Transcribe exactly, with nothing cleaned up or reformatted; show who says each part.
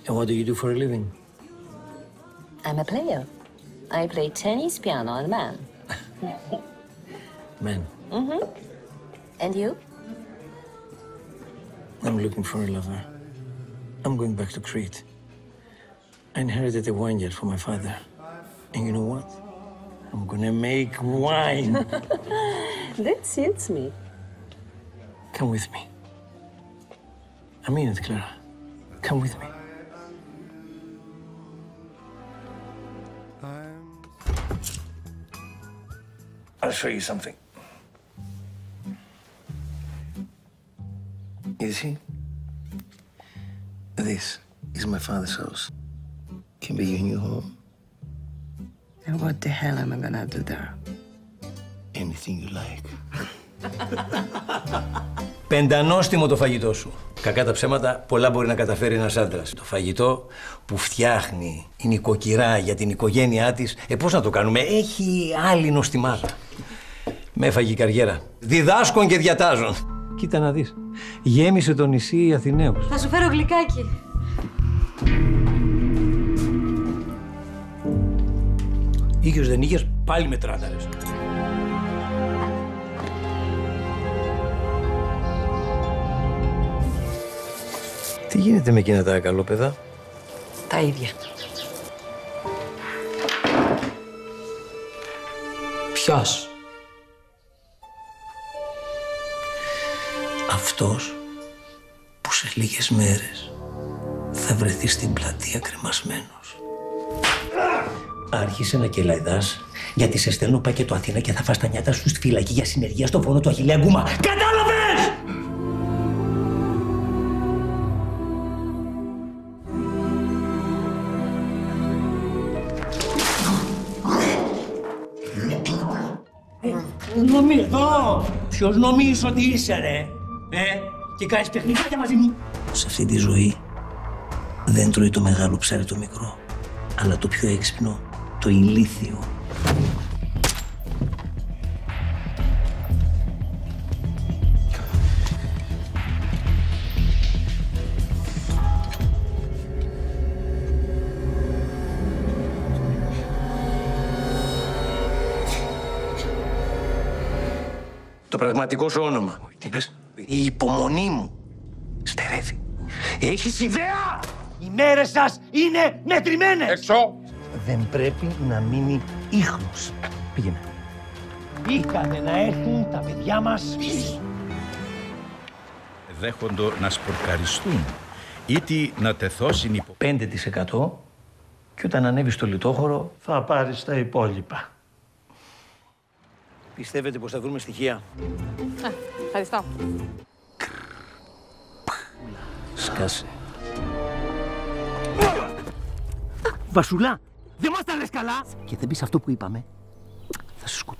Speaker 1: And what do you do for a living?
Speaker 2: I'm a player. I play tennis, piano, and man.
Speaker 1: Man.
Speaker 2: Mm-hmm. And you?
Speaker 1: I'm looking for a lover. I'm going back to Crete. I inherited a vineyard from my father. And you know what? I'm gonna make wine.
Speaker 2: That suits me.
Speaker 1: Come with me. I mean it, Clara. Come with me. I'll show you something. You see? This is my father's house. Can be your new home.
Speaker 2: And what the hell am I gonna do there?
Speaker 1: Anything you like. Πεντανόστιμο το φαγητό σου. Κακά τα ψέματα, πολλά μπορεί να καταφέρει ένας άντρας. Το φαγητό που φτιάχνει η νοικοκυρά για την οικογένειά της, ε, πώς να το κάνουμε, έχει άλλη νοστιμάδα. Με έφαγε η καριέρα. Διδάσκων και διατάζων. Κοίτα να δεις. Γέμισε το νησί Αθηναίους.
Speaker 3: Θα σου φέρω γλυκάκι.
Speaker 1: Είχες δεν είχες, πάλι με τράταρες. Τι γίνεται με εκείνα τα καλόπαιδα?
Speaker 2: Τα ίδια.
Speaker 1: Ποιος? Αυτός που σε λίγες μέρες θα βρεθεί στην πλατεία κρεμασμένος. Άρχισε να κελαϊδάς γιατί σε στέλνω πακέτο Αθήνα και θα φας τα νιάτα σου στη φυλακή για συνεργεία στο φόνο του Αχιλλέα Γκούμα. Κατάλαβες! Νομίζω! Ποιος νομίζεις ότι είσαι, ρε? Ε, και κάνεις παιχνιδάκια μαζί μου. Σε αυτή τη ζωή δεν τρώει το μεγάλο ψάρι το μικρό, αλλά το πιο έξυπνο, το ηλίθιο. Το πραγματικό σου όνομα. Τι πες? Η υπομονή μου στερεύει. Έχεις ιδέα?
Speaker 4: Οι μέρες σας είναι μετρημένες!
Speaker 5: Έξω!
Speaker 1: Δεν πρέπει να μείνει ίχνος. Πήγαινε.
Speaker 4: Είχανε να έρθουν τα παιδιά μας πίσω.
Speaker 5: Δέχοντο να σπορκαριστούν, ήτι να τεθώσουν υπό...
Speaker 1: πέντε τοις εκατό και όταν ανέβεις στο λιτόχωρο
Speaker 4: Θα πάρεις τα υπόλοιπα.
Speaker 1: πιστεύετε πως θα βρούμε στοιχεία?
Speaker 3: Α, ευχαριστώ.
Speaker 1: Σκάσε.
Speaker 4: Βασουλά, δεν μας τα λες καλά!
Speaker 1: Και δεν πεις αυτό που είπαμε, θα σου σκοτώσω.